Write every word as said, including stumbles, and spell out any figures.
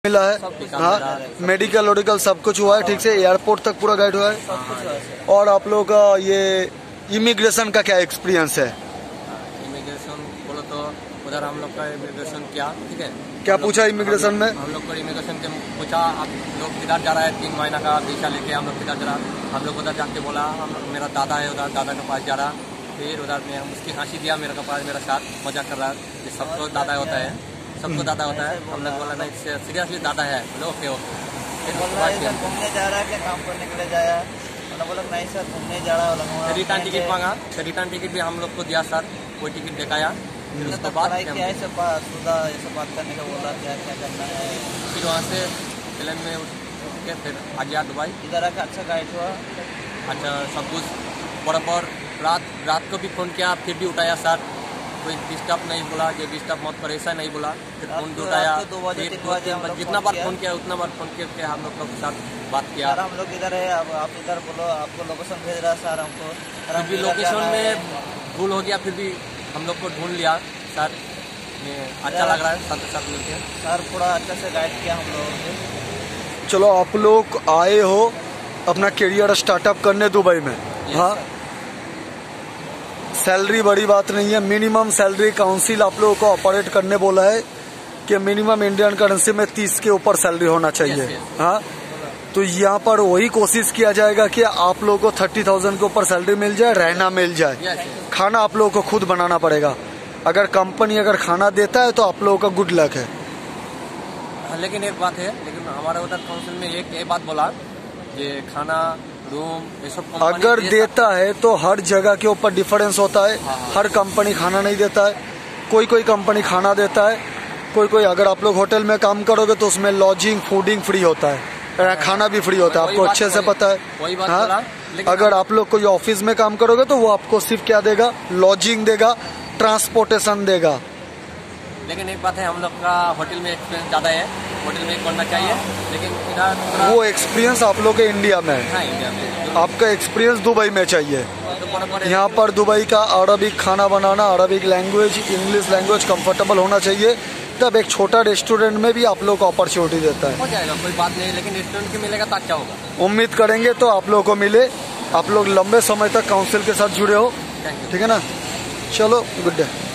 मिला है। हाँ, मेडिकल वोडिकल सब कुछ हुआ है ठीक से, एयरपोर्ट तक पूरा गाइड हुआ है। और आप लोगों का ये इमिग्रेशन का क्या एक्सपीरियंस है? इमिग्रेशन बोलो तो उधर हम लोग का इमिग्रेशन क्या ठीक है, क्या पूछा इमिग्रेशन में? हम लोग को इमिग्रेशन के पूछा आप लोग किधर जा रहा है, तीन महीना का वीजा लेके हम लोग किधर जा रहा। हम लोग उधर जाके बोला हम मेरा दादा है उधर, दादा के पास जा रहा। फिर उधर में उसकी हंसी दिया मेरे के पास, मेरा साथ मजाक कर रहा है, सबको दादा होता है, सबको दादा होता है। हम लोग बोला नहीं सीरियसली दादा है, बोलो ओके ओके। घूमने जा रहा है क्या काम करने के लिए जाया? मैंने बोला नहीं सर घूमने जा रहा है। रिटर्न टिकट मांगा, रिटर्न टिकट भी हम लोग को दिया सर, कोई टिकट दिखाया। फिर उसके बाद क्या ऐसे ऐसे बात करने का बोला क्या क्या करना है। फिर वहाँ से प्लेन में उठ के फिर आ गया दुबई। इधर आकर अच्छा गाइड हुआ, अच्छा सब कुछ बराबर। रात रात को भी फ़ोन किया फिर भी उठाया सर, कोई डिस्टर्ब नहीं बोला, ये डिस्टर्ब मत कर ऐसा नहीं बोला। फिर फोन भी उठाया, फिर जितना बार फोन किया उतना बार फोन करके हम लोग के साथ बात किया। हम लोग इधर है, अब आप इधर बोलो, आपको लोकेशन भेज रहा सर हमको। फिर भी लोकेशन में भूल हो गया, फिर भी हम लोग को ढूंढ लिया सर। अच्छा लग रहा है साथ साथ मिलकर सर, पूरा अच्छा से गाइड किया हम लोगों को। चलो आप लोग आए हो अपना करियर स्टार्टअप करने दुबई में। हाँ, सैलरी बड़ी बात नहीं है, मिनिमम सैलरी काउंसिल आप लोगों को ऑपरेट करने बोला है कि मिनिमम इंडियन करेंसी में तीस के ऊपर सैलरी होना चाहिए। yes, yes. हाँ, तो यहाँ पर वही कोशिश किया जाएगा कि आप लोगों को थर्टी थाउजेंड के ऊपर सैलरी मिल जाए, रहना मिल जाए। yes, yes. खाना आप लोगों को खुद बनाना पड़ेगा। अगर कंपनी अगर खाना देता है तो आप लोगों का गुड लक है। लेकिन एक बात है, लेकिन हमारे उधर काउंसिल में एक ये बात बोला कि खाना रूम ये सब अगर देता है तो हर जगह के ऊपर डिफरेंस होता है। हाँ, हर कंपनी खाना नहीं देता है, कोई कोई कंपनी खाना देता है, कोई कोई अगर आप लोग होटल में काम करोगे तो उसमें लॉजिंग फूडिंग फ्री होता है, खाना भी फ्री होता है, आपको अच्छे से पता है। हाँ, अगर आप लोग कोई ऑफिस में काम करोगे तो वो आपको सिर्फ क्या देगा, लॉजिंग देगा, ट्रांसपोर्टेशन देगा। लेकिन एक बात है, हम लोग का होटल में एक्सपीरियंस ज़्यादा है, होटल में करना चाहिए। लेकिन इधर वो एक्सपीरियंस आप लोग के इंडिया में है। हाँ, इंडिया में आपका एक्सपीरियंस दुबई में चाहिए। तो यहाँ पर दुबई का अरबिक खाना बनाना, Arabic language, English language comfortable होना चाहिए, तब एक छोटा रेस्टोरेंट में भी आप लोग को अपॉर्चुनिटी देता है। हो जाएगा, कोई बात नहीं, लेकिन रेस्टोरेंट के मिलेगा तो अच्छा होगा। उम्मीद करेंगे तो आप लोगों को मिले, आप लोग लंबे समय तक काउंसिल के साथ जुड़े हो, ठीक है ना। चलो, गुड डे।